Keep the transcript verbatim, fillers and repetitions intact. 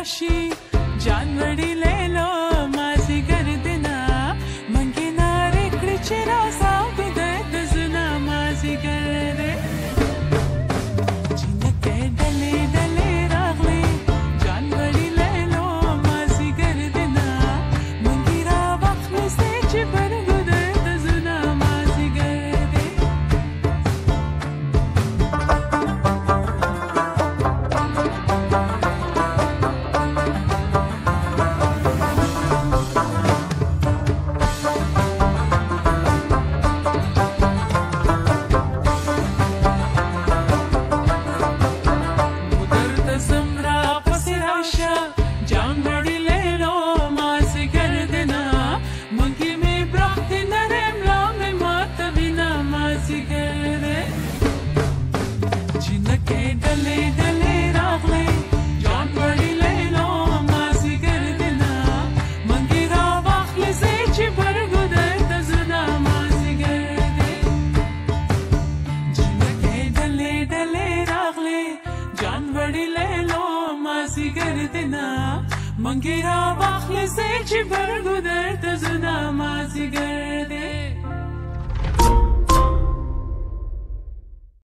راشي جانوري ليلو مازي قردنا منقي ناري كريتشي راسا بدأت دزنا مازي قردي جينا كدلي دلي راغلي جانوري ليلو مازي قردنا منقي رابخ نسيتي برقدت دزنا مازي قردي جانوري ليلو مازي قردنا منقي مي براحتي نرم لامي ما تبينا مازي قردي جينا كدلي دلي راغلي جانوري ليلو مازي قردنا منقي رابخ لزيتي برقدت دزنا مازي قردي جينا كدلي دلي راغلي جانوري ليلو مازي قردنا منقي رابخ لزيتي برقدت دزنا مازي قردي